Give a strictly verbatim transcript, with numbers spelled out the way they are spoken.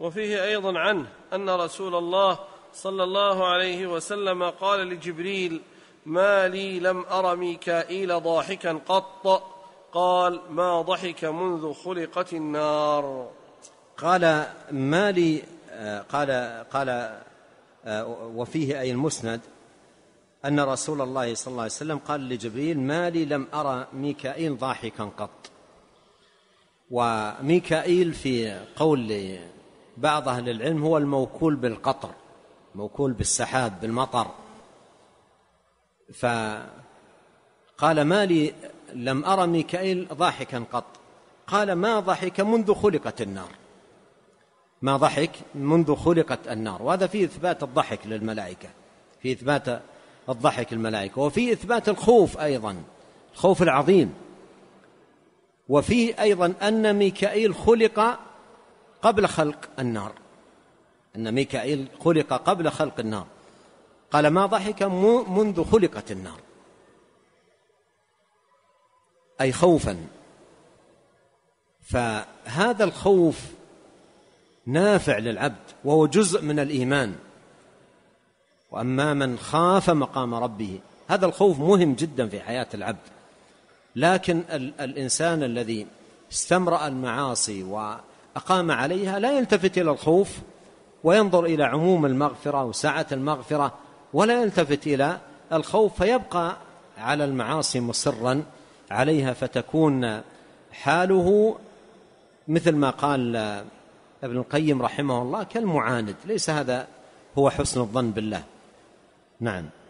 وفيه أيضا عنه أن رسول الله صلى الله عليه وسلم قال لجبريل: ما لي لم أر ميكائيل ضاحكا قط؟ قال: ما ضحك منذ خلقت النار. قال ما لي قال قال وفيه أي المسند أن رسول الله صلى الله عليه وسلم قال لجبريل: ما لي لم أرى ميكائيل ضاحكا قط. وميكائيل في قول بعض أهل العلم هو الموكول بالقطر، موكول بالسحاب بالمطر. فقال: ما لي لم أرى ميكائيل ضاحكا قط. قال: ما ضحك منذ خلقت النار، ما ضحك منذ خلقت النار. وهذا فيه إثبات الضحك للملائكة، فيه إثبات الضحك الملائكة، وفيه إثبات الخوف أيضا، الخوف العظيم. وفيه أيضا أن ميكائيل خلق قبل خلق النار، أن ميكائيل خلق قبل خلق النار. قال: ما ضحك منذ خلقت النار، أي خوفا. فهذا الخوف نافع للعبد وهو جزء من الإيمان. وأما من خاف مقام ربه، هذا الخوف مهم جدا في حياة العبد. لكن الإنسان الذي استمرأ المعاصي وأقام عليها لا يلتفت إلى الخوف، وينظر إلى عموم المغفرة وسعة المغفرة، ولا يلتفت إلى الخوف، فيبقى على المعاصي مصرا عليها، فتكون حاله مثل ما قال ابن القيم رحمه الله كالمعاند. ليس هذا هو حسن الظن بالله. نعم.